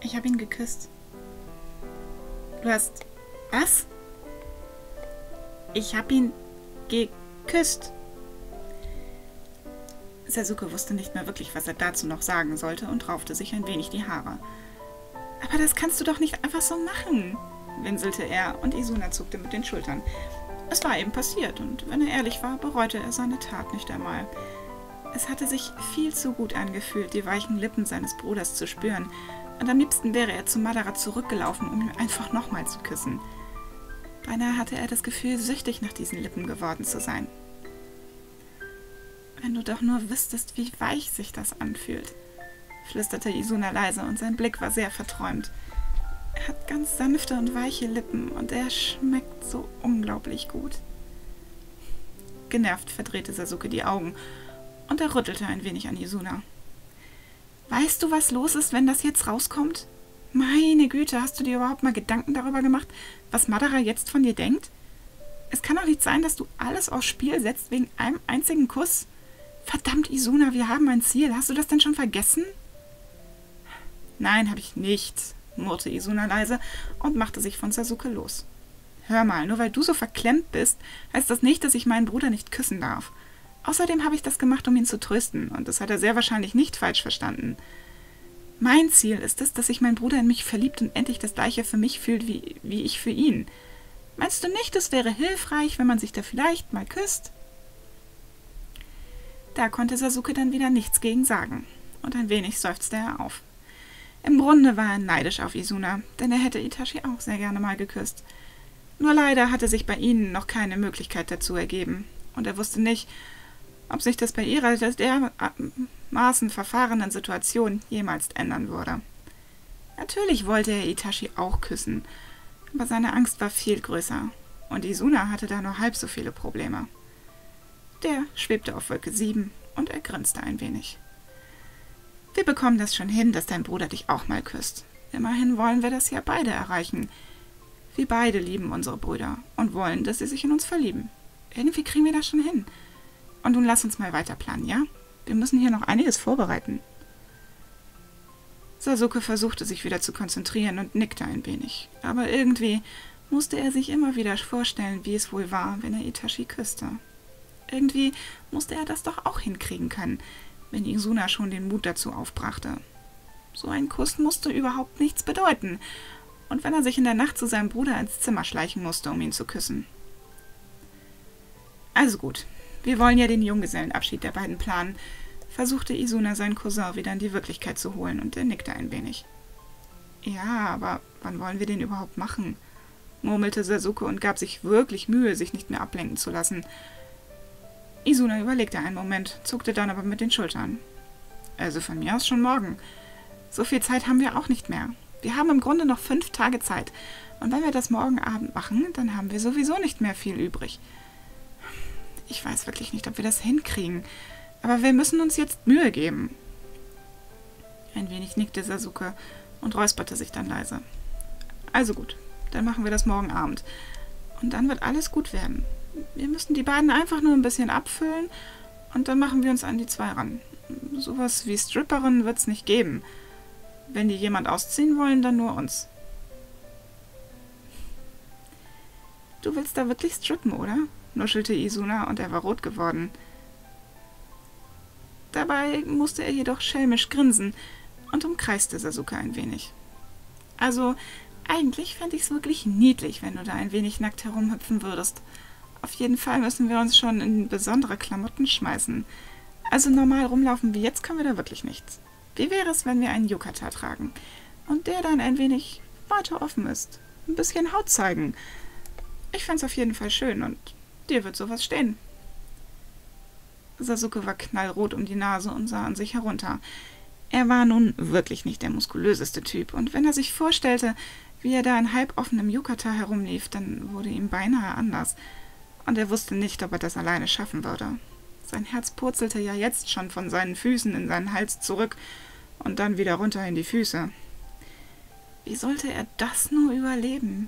Ich habe ihn geküsst. Du hast... Was? Ich habe ihn geküsst. Sasuke wusste nicht mehr wirklich, was er dazu noch sagen sollte und raufte sich ein wenig die Haare. Aber das kannst du doch nicht einfach so machen, winselte er und Izuna zuckte mit den Schultern. Es war eben passiert und wenn er ehrlich war, bereute er seine Tat nicht einmal. Es hatte sich viel zu gut angefühlt, die weichen Lippen seines Bruders zu spüren, und am liebsten wäre er zu Madara zurückgelaufen, um ihn einfach nochmal zu küssen. Beinahe hatte er das Gefühl, süchtig nach diesen Lippen geworden zu sein. Wenn du doch nur wüsstest, wie weich sich das anfühlt, flüsterte Izuna leise und sein Blick war sehr verträumt. Er hat ganz sanfte und weiche Lippen und er schmeckt so unglaublich gut. Genervt verdrehte Sasuke die Augen und er rüttelte ein wenig an Izuna. Weißt du, was los ist, wenn das jetzt rauskommt? Meine Güte, hast du dir überhaupt mal Gedanken darüber gemacht, was Madara jetzt von dir denkt? Es kann doch nicht sein, dass du alles aufs Spiel setzt wegen einem einzigen Kuss. Verdammt, Izuna, wir haben ein Ziel. Hast du das denn schon vergessen? Nein, habe ich nicht, murrte Izuna leise und machte sich von Sasuke los. Hör mal, nur weil du so verklemmt bist, heißt das nicht, dass ich meinen Bruder nicht küssen darf. Außerdem habe ich das gemacht, um ihn zu trösten, und das hat er sehr wahrscheinlich nicht falsch verstanden. Mein Ziel ist es, dass sich mein Bruder in mich verliebt und endlich das Gleiche für mich fühlt, wie ich für ihn. Meinst du nicht, es wäre hilfreich, wenn man sich da vielleicht mal küsst? Da konnte Sasuke dann wieder nichts gegen sagen, und ein wenig seufzte er auf. Im Grunde war er neidisch auf Izuna, denn er hätte Itachi auch sehr gerne mal geküsst. Nur leider hatte sich bei ihnen noch keine Möglichkeit dazu ergeben, und er wusste nicht, ob sich das bei ihrer dermaßen verfahrenen Situation jemals ändern würde. Natürlich wollte er Itachi auch küssen, aber seine Angst war viel größer, und Izuna hatte da nur halb so viele Probleme. Der schwebte auf Wolke 7 und er grinste ein wenig. Wir bekommen das schon hin, dass dein Bruder dich auch mal küsst. Immerhin wollen wir das ja beide erreichen. Wir beide lieben unsere Brüder und wollen, dass sie sich in uns verlieben. Irgendwie kriegen wir das schon hin. Und nun lass uns mal weiter planen, ja? Wir müssen hier noch einiges vorbereiten. Sasuke versuchte sich wieder zu konzentrieren und nickte ein wenig. Aber irgendwie musste er sich immer wieder vorstellen, wie es wohl war, wenn er Itachi küsste. Irgendwie musste er das doch auch hinkriegen können, wenn Izuna schon den Mut dazu aufbrachte. So ein Kuss musste überhaupt nichts bedeuten. Und wenn er sich in der Nacht zu seinem Bruder ins Zimmer schleichen musste, um ihn zu küssen. Also gut. Wir wollen ja den Junggesellenabschied der beiden planen, versuchte Izuna seinen Cousin wieder in die Wirklichkeit zu holen, und er nickte ein wenig. Ja, aber wann wollen wir den überhaupt machen? Murmelte Sasuke und gab sich wirklich Mühe, sich nicht mehr ablenken zu lassen. Izuna überlegte einen Moment, zuckte dann aber mit den Schultern. Also von mir aus schon morgen. So viel Zeit haben wir auch nicht mehr. Wir haben im Grunde noch 5 Tage Zeit, und wenn wir das morgen Abend machen, dann haben wir sowieso nicht mehr viel übrig. Ich weiß wirklich nicht, ob wir das hinkriegen, aber wir müssen uns jetzt Mühe geben. Ein wenig nickte Sasuke und räusperte sich dann leise. Also gut, dann machen wir das morgen Abend. Und dann wird alles gut werden. Wir müssen die beiden einfach nur ein bisschen abfüllen und dann machen wir uns an die 2 ran. Sowas wie Stripperin wird's nicht geben. Wenn die jemand ausziehen wollen, dann nur uns. Du willst da wirklich strippen, oder? Nuschelte Izuna und er war rot geworden. Dabei musste er jedoch schelmisch grinsen und umkreiste Sasuke ein wenig. Also, eigentlich fände ich es wirklich niedlich, wenn du da ein wenig nackt herumhüpfen würdest. Auf jeden Fall müssen wir uns schon in besondere Klamotten schmeißen. Also normal rumlaufen wie jetzt können wir da wirklich nichts. Wie wäre es, wenn wir einen Yukata tragen und der dann ein wenig weiter offen ist? Ein bisschen Haut zeigen. Ich fände es auf jeden Fall schön und dir wird sowas stehen. Sasuke war knallrot um die Nase und sah an sich herunter. Er war nun wirklich nicht der muskulöseste Typ, und wenn er sich vorstellte, wie er da in halboffenem Yukata herumlief, dann wurde ihm beinahe anders, und er wusste nicht, ob er das alleine schaffen würde. Sein Herz purzelte ja jetzt schon von seinen Füßen in seinen Hals zurück und dann wieder runter in die Füße. Wie sollte er das nur überleben?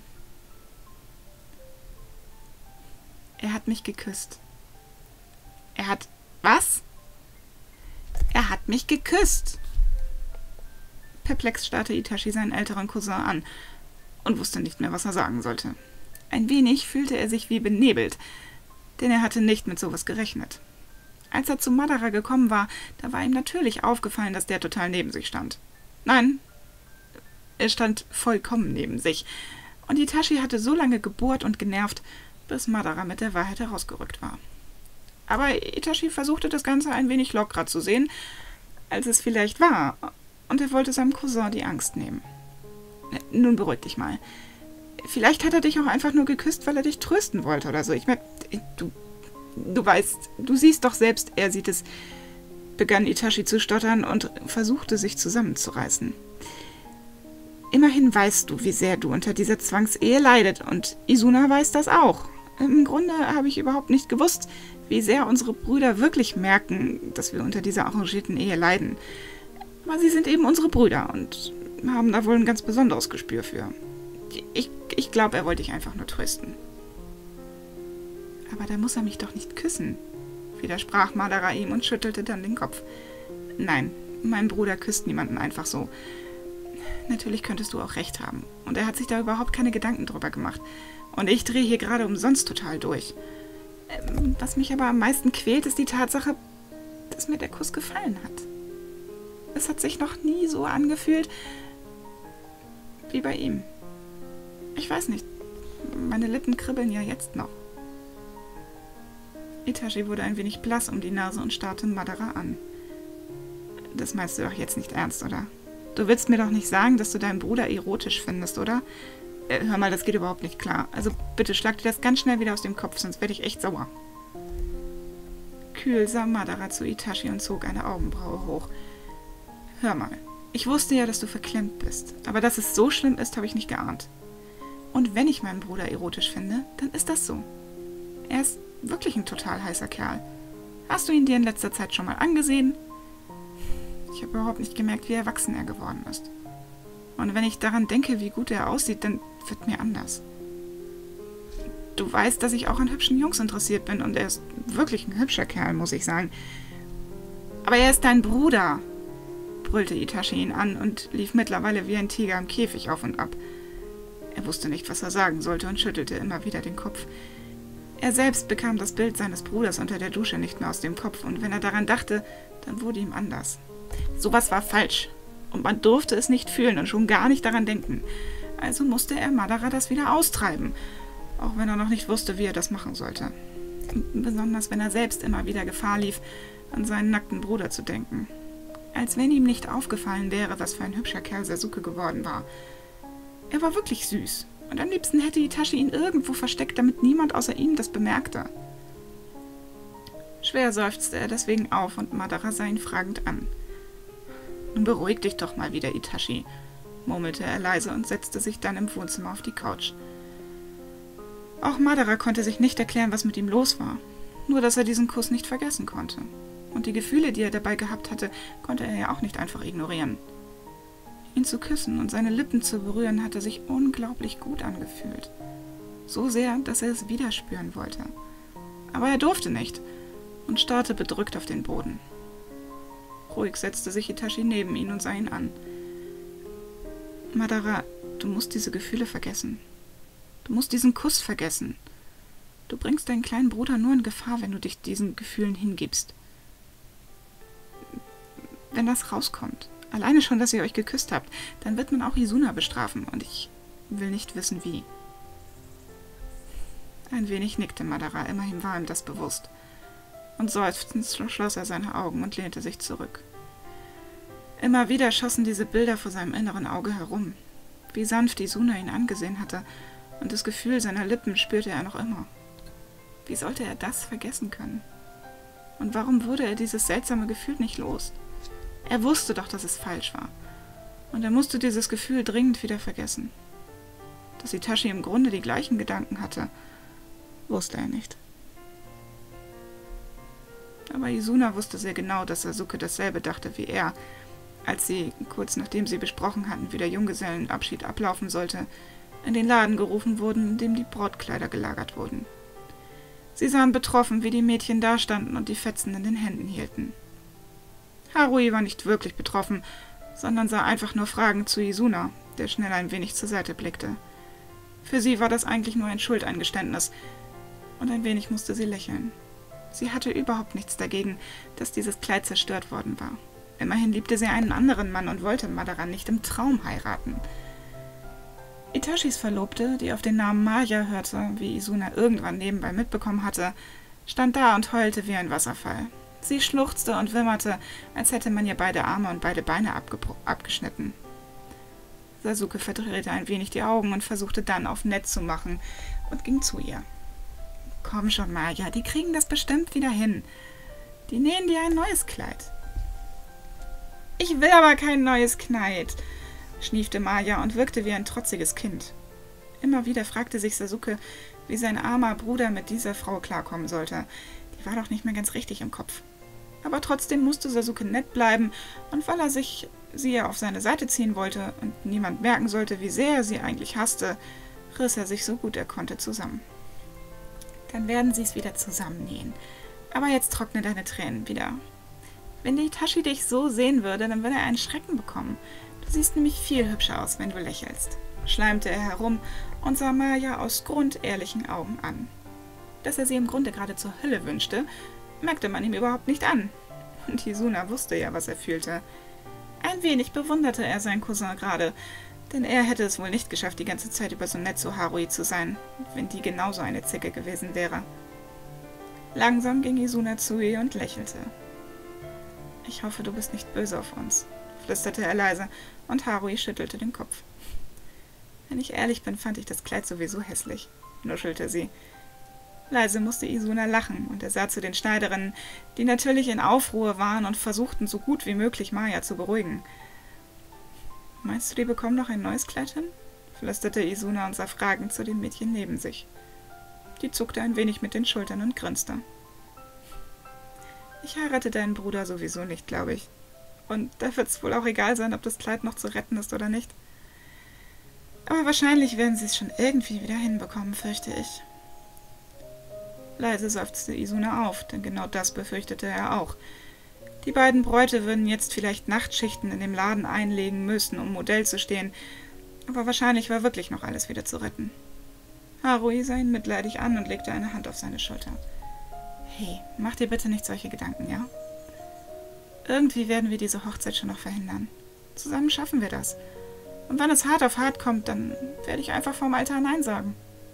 Er hat mich geküsst. Er hat... Was? Er hat mich geküsst. Perplex starrte Itachi seinen älteren Cousin an und wusste nicht mehr, was er sagen sollte. Ein wenig fühlte er sich wie benebelt, denn er hatte nicht mit sowas gerechnet. Als er zu Madara gekommen war, da war ihm natürlich aufgefallen, dass der total neben sich stand. Nein, er stand vollkommen neben sich. Und Itachi hatte so lange gebohrt und genervt, bis Madara mit der Wahrheit herausgerückt war. Aber Itachi versuchte das Ganze ein wenig lockerer zu sehen, als es vielleicht war, und er wollte seinem Cousin die Angst nehmen. Nun beruhig dich mal. Vielleicht hat er dich auch einfach nur geküsst, weil er dich trösten wollte oder so. Ich meine, du weißt, du siehst doch selbst, er sieht es, begann Itachi zu stottern und versuchte, sich zusammenzureißen. Immerhin weißt du, wie sehr du unter dieser Zwangsehe leidet, und Izuna weiß das auch. Im Grunde habe ich überhaupt nicht gewusst, wie sehr unsere Brüder wirklich merken, dass wir unter dieser arrangierten Ehe leiden. Aber sie sind eben unsere Brüder und haben da wohl ein ganz besonderes Gespür für. Ich glaube, er wollte dich einfach nur trösten. Aber da muss er mich doch nicht küssen, widersprach Madara ihm und schüttelte dann den Kopf. Nein, mein Bruder küsst niemanden einfach so. Natürlich könntest du auch recht haben. Und er hat sich da überhaupt keine Gedanken drüber gemacht. Und ich drehe hier gerade umsonst total durch. Was mich aber am meisten quält, ist die Tatsache, dass mir der Kuss gefallen hat. Es hat sich noch nie so angefühlt wie bei ihm. Ich weiß nicht, meine Lippen kribbeln ja jetzt noch. Itachi wurde ein wenig blass um die Nase und starrte Madara an. Das meinst du doch jetzt nicht ernst, oder? Du willst mir doch nicht sagen, dass du deinen Bruder erotisch findest, oder? Hör mal, das geht überhaupt nicht klar. Also bitte schlag dir das ganz schnell wieder aus dem Kopf, sonst werde ich echt sauer. Kühl sah Madara zu Itachi und zog eine Augenbraue hoch. Hör mal, ich wusste ja, dass du verklemmt bist, aber dass es so schlimm ist, habe ich nicht geahnt. Und wenn ich meinen Bruder erotisch finde, dann ist das so. Er ist wirklich ein total heißer Kerl. Hast du ihn dir in letzter Zeit schon mal angesehen? Ich habe überhaupt nicht gemerkt, wie erwachsen er geworden ist. Und wenn ich daran denke, wie gut er aussieht, dann wird mir anders. Du weißt, dass ich auch an hübschen Jungs interessiert bin und er ist wirklich ein hübscher Kerl, muss ich sagen. Aber er ist dein Bruder, brüllte Itachi ihn an und lief mittlerweile wie ein Tiger im Käfig auf und ab. Er wusste nicht, was er sagen sollte und schüttelte immer wieder den Kopf. Er selbst bekam das Bild seines Bruders unter der Dusche nicht mehr aus dem Kopf, und wenn er daran dachte, dann wurde ihm anders. Sowas war falsch, und man durfte es nicht fühlen und schon gar nicht daran denken. Also musste er Madara das wieder austreiben, auch wenn er noch nicht wusste, wie er das machen sollte. Besonders wenn er selbst immer wieder Gefahr lief, an seinen nackten Bruder zu denken. Als wenn ihm nicht aufgefallen wäre, was für ein hübscher Kerl Sasuke geworden war. Er war wirklich süß, und am liebsten hätte Itachi ihn irgendwo versteckt, damit niemand außer ihm das bemerkte. Schwer seufzte er deswegen auf, und Madara sah ihn fragend an. »Nun beruhig dich doch mal wieder, Itachi«, murmelte er leise und setzte sich dann im Wohnzimmer auf die Couch. Auch Madara konnte sich nicht erklären, was mit ihm los war, nur dass er diesen Kuss nicht vergessen konnte. Und die Gefühle, die er dabei gehabt hatte, konnte er ja auch nicht einfach ignorieren. Ihn zu küssen und seine Lippen zu berühren, hatte sich unglaublich gut angefühlt. So sehr, dass er es wieder spüren wollte. Aber er durfte nicht und starrte bedrückt auf den Boden. Ruhig setzte sich Itachi neben ihn und sah ihn an. Madara, du musst diese Gefühle vergessen. Du musst diesen Kuss vergessen. Du bringst deinen kleinen Bruder nur in Gefahr, wenn du dich diesen Gefühlen hingibst. Wenn das rauskommt, alleine schon, dass ihr euch geküsst habt, dann wird man auch Izuna bestrafen, und ich will nicht wissen, wie. Ein wenig nickte Madara, immerhin war ihm das bewusst. Und seufzend schloss er seine Augen und lehnte sich zurück. Immer wieder schossen diese Bilder vor seinem inneren Auge herum, wie sanft Izuna ihn angesehen hatte, und das Gefühl seiner Lippen spürte er noch immer. Wie sollte er das vergessen können? Und warum wurde er dieses seltsame Gefühl nicht los? Er wusste doch, dass es falsch war, und er musste dieses Gefühl dringend wieder vergessen. Dass Itachi im Grunde die gleichen Gedanken hatte, wusste er nicht. Aber Izuna wusste sehr genau, dass Sasuke dasselbe dachte wie er, als sie, kurz nachdem sie besprochen hatten, wie der Junggesellenabschied ablaufen sollte, in den Laden gerufen wurden, in dem die Brautkleider gelagert wurden. Sie sahen betroffen, wie die Mädchen dastanden und die Fetzen in den Händen hielten. Harui war nicht wirklich betroffen, sondern sah einfach nur fragend zu Izuna, der schnell ein wenig zur Seite blickte. Für sie war das eigentlich nur ein Schuldeingeständnis, und ein wenig musste sie lächeln. Sie hatte überhaupt nichts dagegen, dass dieses Kleid zerstört worden war. Immerhin liebte sie einen anderen Mann und wollte Madara nicht im Traum heiraten. Itachis Verlobte, die auf den Namen Maya hörte, wie Izuna irgendwann nebenbei mitbekommen hatte, stand da und heulte wie ein Wasserfall. Sie schluchzte und wimmerte, als hätte man ihr beide Arme und beide Beine abgeschnitten. Sasuke verdrehte ein wenig die Augen und versuchte dann auf nett zu machen und ging zu ihr. »Komm schon, Maya, die kriegen das bestimmt wieder hin. Die nähen dir ein neues Kleid.« »Ich will aber kein neues Kleid«, schniefte Maya und wirkte wie ein trotziges Kind. Immer wieder fragte sich Sasuke, wie sein armer Bruder mit dieser Frau klarkommen sollte. Die war doch nicht mehr ganz richtig im Kopf. Aber trotzdem musste Sasuke nett bleiben, und weil er sie auf seine Seite ziehen wollte und niemand merken sollte, wie sehr er sie eigentlich hasste, riss er sich so gut er konnte zusammen. »Dann werden sie es wieder zusammennähen. Aber jetzt trockne deine Tränen wieder. Wenn die Itachi dich so sehen würde, dann würde er einen Schrecken bekommen. Du siehst nämlich viel hübscher aus, wenn du lächelst«, schleimte er herum und sah Maya aus grundehrlichen Augen an. Dass er sie im Grunde gerade zur Hölle wünschte, merkte man ihm überhaupt nicht an. Und Izuna wusste ja, was er fühlte. Ein wenig bewunderte er seinen Cousin gerade, denn er hätte es wohl nicht geschafft, die ganze Zeit über so nett zu Harui zu sein, wenn die genauso eine Zicke gewesen wäre. Langsam ging Izuna zu ihr und lächelte. »Ich hoffe, du bist nicht böse auf uns«, flüsterte er leise, und Harui schüttelte den Kopf. »Wenn ich ehrlich bin, fand ich das Kleid sowieso hässlich«, nuschelte sie. Leise musste Izuna lachen, und er sah zu den Schneiderinnen, die natürlich in Aufruhr waren und versuchten, so gut wie möglich Maya zu beruhigen. »Meinst du, die bekommen noch ein neues Kleid hin?«, flüsterte Izuna und sah fragend zu dem Mädchen neben sich. Die zuckte ein wenig mit den Schultern und grinste. »Ich heirate deinen Bruder sowieso nicht, glaube ich. Und da wird es wohl auch egal sein, ob das Kleid noch zu retten ist oder nicht. Aber wahrscheinlich werden sie es schon irgendwie wieder hinbekommen, fürchte ich.« Leise seufzte Izuna auf, denn genau das befürchtete er auch. Die beiden Bräute würden jetzt vielleicht Nachtschichten in dem Laden einlegen müssen, um Modell zu stehen, aber wahrscheinlich war wirklich noch alles wieder zu retten. Harui sah ihn mitleidig an und legte eine Hand auf seine Schulter. »Hey, mach dir bitte nicht solche Gedanken, ja? Irgendwie werden wir diese Hochzeit schon noch verhindern. Zusammen schaffen wir das. Und wenn es hart auf hart kommt, dann werde ich einfach vom Altar Nein sagen.«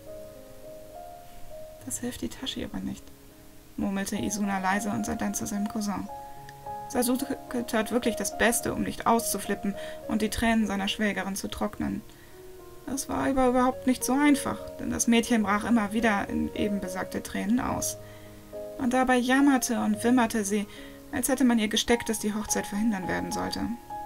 »Das hilft Itachi aber nicht«, murmelte Izuna leise und sah dann zu seinem Cousin. Sasuke tat wirklich das Beste, um nicht auszuflippen und die Tränen seiner Schwägerin zu trocknen. Das war aber überhaupt nicht so einfach, denn das Mädchen brach immer wieder in eben besagte Tränen aus. Und dabei jammerte und wimmerte sie, als hätte man ihr gesteckt, dass die Hochzeit verhindern werden sollte.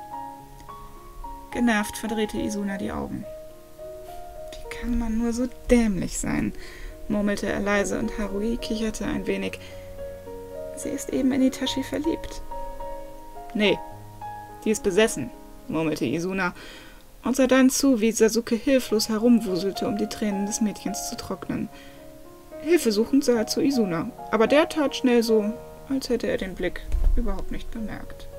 Genervt verdrehte Izuna die Augen. »Wie kann man nur so dämlich sein?«, murmelte er leise, und Harui kicherte ein wenig. »Sie ist eben in Itachi verliebt.« »Nee, die ist besessen«, murmelte Izuna und sah dann zu, wie Sasuke hilflos herumwuselte, um die Tränen des Mädchens zu trocknen. Hilfesuchend sah er zu Izuna, aber der tat schnell so, als hätte er den Blick überhaupt nicht bemerkt.